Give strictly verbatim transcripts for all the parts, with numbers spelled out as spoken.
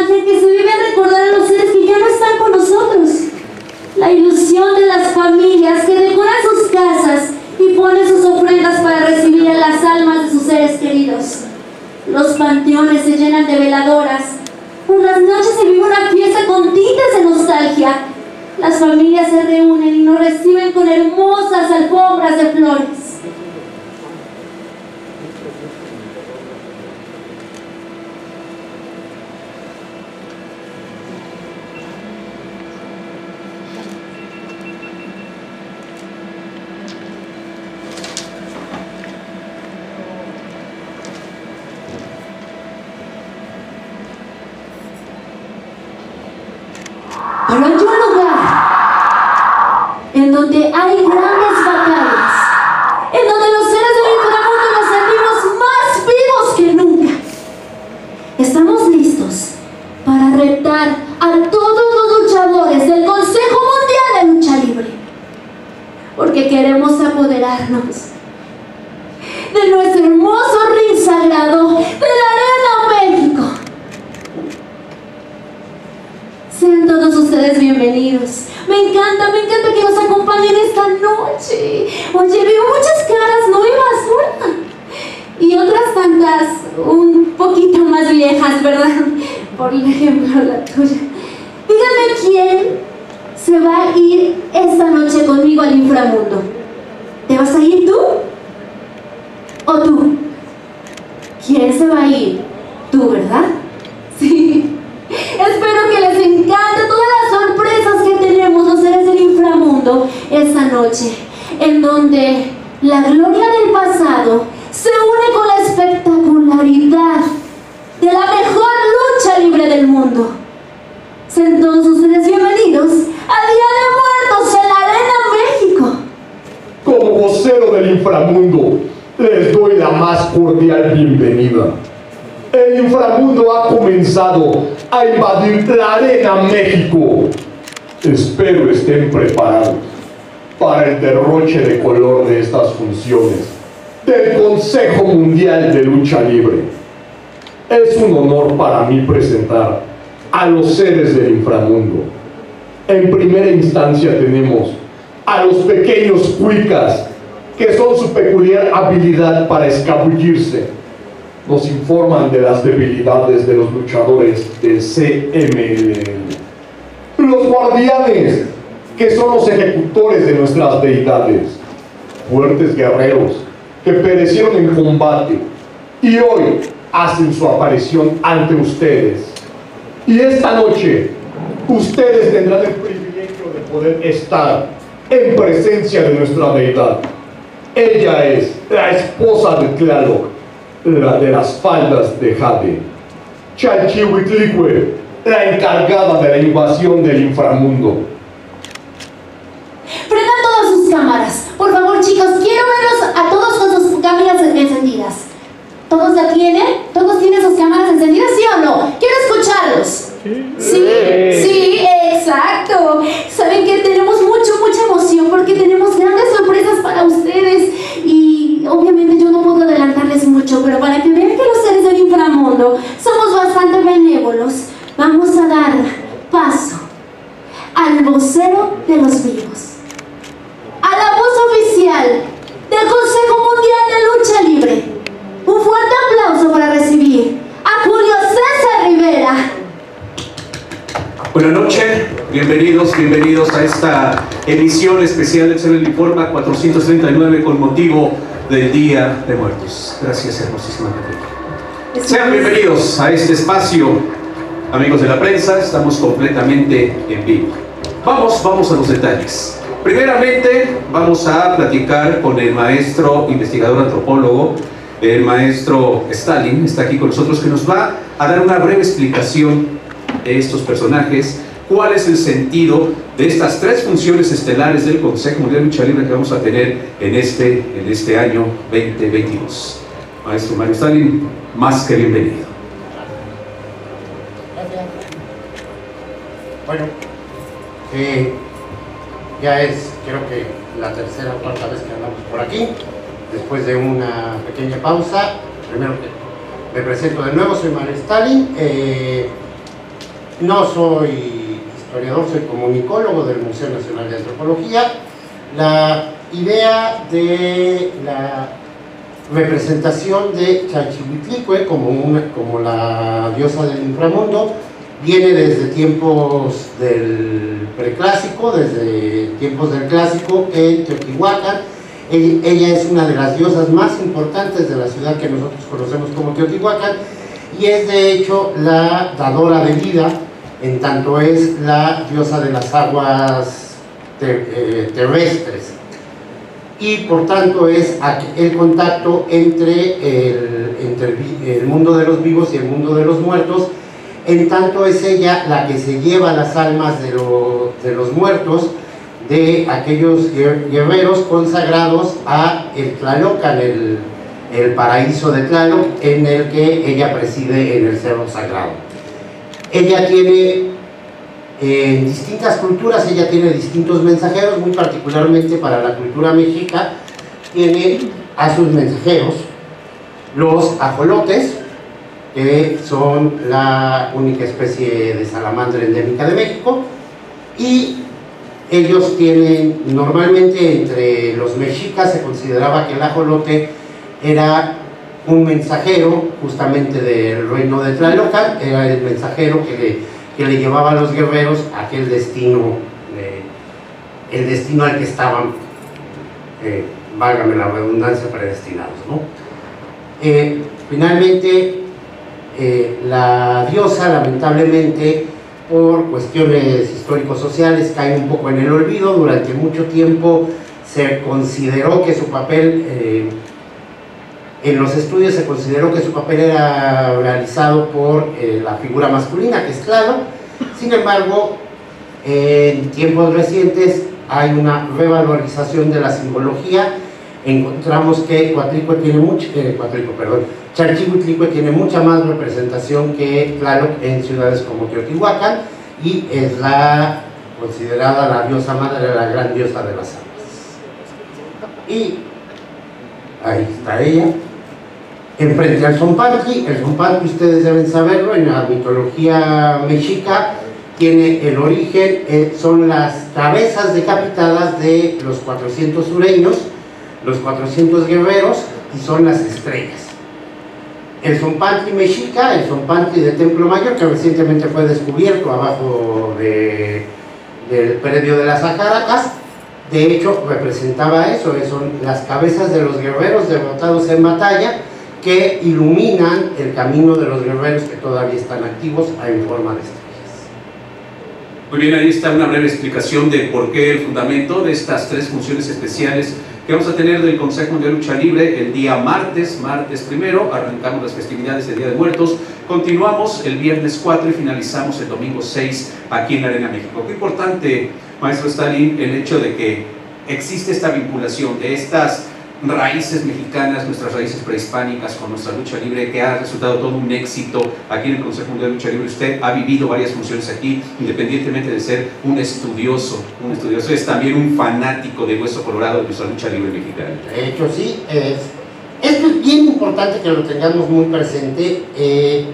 nostalgia que se vive al recordar a los seres que ya no están con nosotros. La ilusión de las familias que decoran sus casas y ponen sus ofrendas para recibir a las almas de sus seres queridos. Los panteones se llenan de veladoras. Por las noches se vive una fiesta con tintes de nostalgia. Las familias se reúnen y nos reciben con hermosas alfombras de flores. Pero hay un lugar en donde hay grandes batallas, en donde los seres del inframundo nos sentimos más vivos que nunca. Estamos listos para retar a todos los luchadores del Consejo Mundial de Lucha Libre, porque queremos apoderarnos de nuestro hermoso ring sagrado de la Arena México. Sean todos ustedes bienvenidos. Me encanta, me encanta que nos acompañen esta noche. Oye, veo muchas caras nuevas, ¿no? Y otras tantas un poquito más viejas, ¿verdad? Por ejemplo, la tuya. Díganme quién se va a ir esta noche conmigo al inframundo. ¿Te vas a ir tú? ¿O tú? ¿Quién se va a ir? Tú, ¿verdad? Sí. Espero que les encante todas las sorpresas que tenemos los seres del inframundo esta noche, en donde la gloria del pasado se une con la espectacularidad de la mejor lucha libre del mundo. Sean todos ustedes bienvenidos a Día de Muertos en la Arena México. Como vocero del inframundo, les doy la más cordial bienvenida. El inframundo ha comenzado a invadir la Arena México. Espero estén preparados para el derroche de color de estas funciones del Consejo Mundial de Lucha Libre. Es un honor para mí presentar a los seres del inframundo. En primera instancia tenemos a los pequeños cuicas, que son su peculiar habilidad para escabullirse. Nos informan de las debilidades de los luchadores del C M L L. Los guardianes, que son los ejecutores de nuestras deidades, fuertes guerreros que perecieron en combate y hoy hacen su aparición ante ustedes. Y esta noche ustedes tendrán el privilegio de poder estar en presencia de nuestra deidad. Ella es la esposa de Tlaloc, la de las faldas de Jade, Chalchihuitlicue, la encargada de la invasión del inframundo. Prendan todas sus cámaras. Por favor, chicos, quiero verlos a todos con sus cámaras encendidas. ¿Todos la tienen? ¿Todos tienen sus cámaras encendidas, sí o no? Quiero escucharlos. Sí, sí, exacto. Saben que tenemos mucho, mucha emoción porque tenemos grandes sorpresas para ustedes y obviamente yo no puedo adelantarles mucho, pero para que vean que los seres del inframundo somos bastante benévolos, vamos a dar paso al vocero de los vivos, a la voz oficial del Consejo Mundial de Lucha Libre. Un fuerte aplauso para recibir a Julio César Rivera. Buenas noches, bienvenidos, bienvenidos a esta emisión especial del Cero del Informa cuatrocientos treinta y nueve con motivo del Día de Muertos. Gracias, hermosísima gente. Sean bienvenidos a este espacio, amigos de la prensa, estamos completamente en vivo. Vamos, vamos a los detalles. Primeramente, vamos a platicar con el maestro investigador antropólogo, el maestro Stalin, está aquí con nosotros, que nos va a dar una breve explicación de estos personajes, cuál es el sentido de estas tres funciones estelares del Consejo Mundial de Lucha Libre que vamos a tener en este, en este año veinte veintidós. Maestro Mario Stalin, más que bienvenido. Gracias. Bueno, eh, ya es, creo que la tercera o cuarta vez que andamos por aquí. Después de una pequeña pausa, primero me presento de nuevo, soy Mario Stalin. Eh, no soy historiador, soy comunicólogo del Museo Nacional de Antropología. La idea de la representación de Chalchihuitlicue como, una, como la diosa del inframundo viene desde tiempos del preclásico, desde tiempos del clásico en Teotihuacán. Ella es una de las diosas más importantes de la ciudad que nosotros conocemos como Teotihuacán, y es de hecho la dadora de vida, en tanto es la diosa de las aguas ter eh, terrestres, y por tanto es el contacto entre el, entre el mundo de los vivos y el mundo de los muertos. En tanto es ella la que se lleva las almas de, lo, de los muertos, de aquellos guerreros consagrados a el Tlalocan, el, el paraíso de Tlaloc, en el que ella preside en el Cerro Sagrado. Ella tiene, eh, en distintas culturas, ella tiene distintos mensajeros, muy particularmente para la cultura mexica, tiene a sus mensajeros, los ajolotes, que son la única especie de salamandra endémica de México, y ellos tienen, normalmente entre los mexicas se consideraba que el ajolote era un mensajero justamente del reino de Tlalocan, era el mensajero que le, que le llevaba a los guerreros a aquel destino, eh, el destino al que estaban, eh, válgame la redundancia, predestinados, ¿no? Eh, finalmente, Eh, la diosa, lamentablemente, por cuestiones histórico-sociales, cae un poco en el olvido. Durante mucho tiempo se consideró que su papel, eh, en los estudios se consideró que su papel era realizado por eh, la figura masculina, que es Tlaloc. Sin embargo, eh, en tiempos recientes hay una revalorización de la simbología. Encontramos que Coatlicue tiene mucho, eh, Coatlicue, perdón, Chalchihuitlicue tiene mucha más representación que Tlaloc en ciudades como Teotihuacán, y es la considerada la diosa madre, la gran diosa de las aguas. Y ahí está ella, enfrente al Zompantli. El Zompantli, ustedes deben saberlo, en la mitología mexica tiene el origen, eh, son las cabezas decapitadas de los cuatrocientos sureños, los cuatrocientos guerreros, y son las estrellas. El Zompantli mexica, el Zompantli de Templo Mayor, que recientemente fue descubierto abajo de, del predio de las Ajaracas, de hecho representaba eso, son las cabezas de los guerreros derrotados en batalla, que iluminan el camino de los guerreros que todavía están activos en forma de estrellas. Muy bien, ahí está una breve explicación de por qué el fundamento de estas tres funciones especiales que vamos a tener del Consejo Mundial de Lucha Libre el día martes, martes primero, arrancamos las festividades del Día de Muertos, continuamos el viernes cuatro y finalizamos el domingo seis aquí en la Arena México. Qué importante, maestro Stalin, el hecho de que existe esta vinculación de estas raíces mexicanas, nuestras raíces prehispánicas con nuestra lucha libre, que ha resultado todo un éxito aquí en el Consejo Mundial de Lucha Libre. Usted ha vivido varias funciones aquí, independientemente de ser un estudioso, un estudioso, es también un fanático de hueso colorado de nuestra lucha libre mexicana. De hecho, sí, es, esto es bien importante que lo tengamos muy presente. Eh,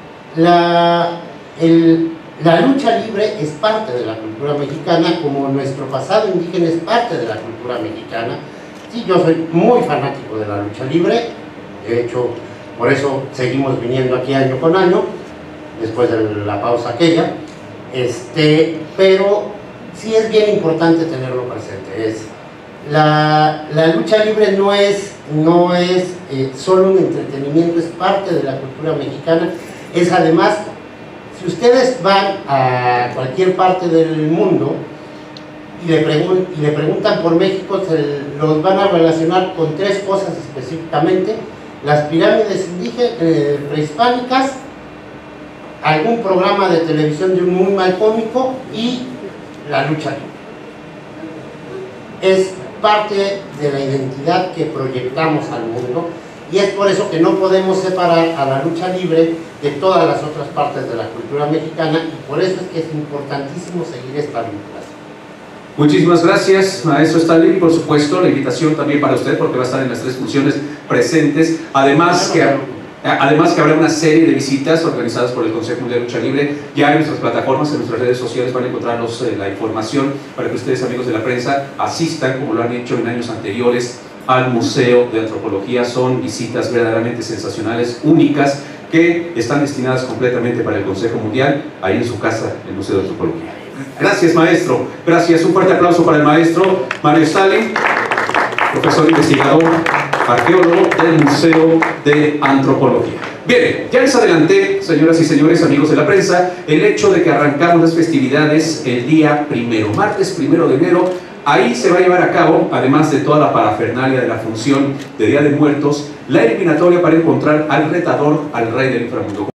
la, el, la lucha libre es parte de la cultura mexicana, como nuestro pasado indígena es parte de la cultura mexicana. Sí, yo soy muy fanático de la lucha libre, de hecho, por eso seguimos viniendo aquí año con año, después de la pausa aquella, este, pero sí es bien importante tenerlo presente. Es, la, la lucha libre no es, no es eh, solo un entretenimiento, es parte de la cultura mexicana, es además, si ustedes van a cualquier parte del mundo, Y le, pregun y le preguntan por México, se los van a relacionar con tres cosas específicamente: las pirámides indígenas, eh, prehispánicas, algún programa de televisión de un muy mal cómico y la lucha libre. Es parte de la identidad que proyectamos al mundo, y es por eso que no podemos separar a la lucha libre de todas las otras partes de la cultura mexicana, y por eso es que es importantísimo seguir esta vinculación. Muchísimas gracias, maestro Stalin, por supuesto, la invitación también para usted, porque va a estar en las tres funciones presentes. Además, que Además que habrá una serie de visitas organizadas por el Consejo Mundial de Lucha Libre. Ya en nuestras plataformas, en nuestras redes sociales van a encontrar los, eh, la información para que ustedes, amigos de la prensa, asistan, como lo han hecho en años anteriores, al Museo de Antropología. Son visitas verdaderamente sensacionales, únicas, que están destinadas completamente para el Consejo Mundial, ahí en su casa, el Museo de Antropología. Gracias, maestro. Gracias. Un fuerte aplauso para el maestro Mario Stalin, profesor investigador, arqueólogo del Museo de Antropología. Bien, ya les adelanté, señoras y señores, amigos de la prensa, el hecho de que arrancamos las festividades el día primero, martes primero de enero. Ahí se va a llevar a cabo, además de toda la parafernalia de la función de Día de Muertos, la eliminatoria para encontrar al retador, al rey del inframundo.